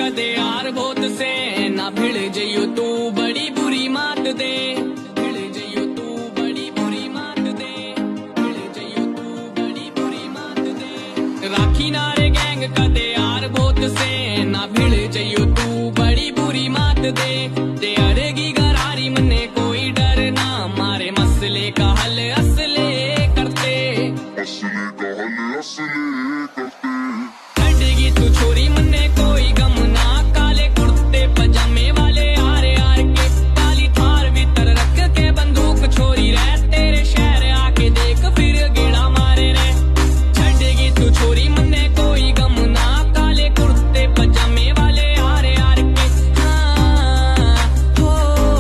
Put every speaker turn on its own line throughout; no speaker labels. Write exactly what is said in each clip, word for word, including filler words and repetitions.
कदे यार बहुत से ना भिड़ जइयो तू बड़ी बुरी मात दे, भिड़ जइयो तू बड़ी बुरी मात दे, भिड़ जइयो तू बड़ी बुरी मात दे। राखी नारे गैंग कदे यार बहुत से ना भिड़ जइयो तू बड़ी बुरी मात दे। ते अरेगी गरारी मने कोई डर ना, मारे मसले का हल असले करते,
असले का हल असले करते।
छड़ेगी तू छोरी मने कोई गम ना, काले कुर्ते पजामे वाले आरे आर के, काली थार भीतर रख के बंदूक छोरी रह, तेरे शहर आके देख फिर गेड़ा मारे रे। छड़ेगी तू छोरी मने कोई गम ना, काले कुर्ते पजामे वाले आरे आर के। हाँ हो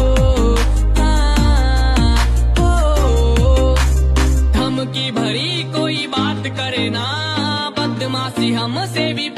हाँ हो, धमकी भरी कोई बात करे ना, बदमाशी हमसे भी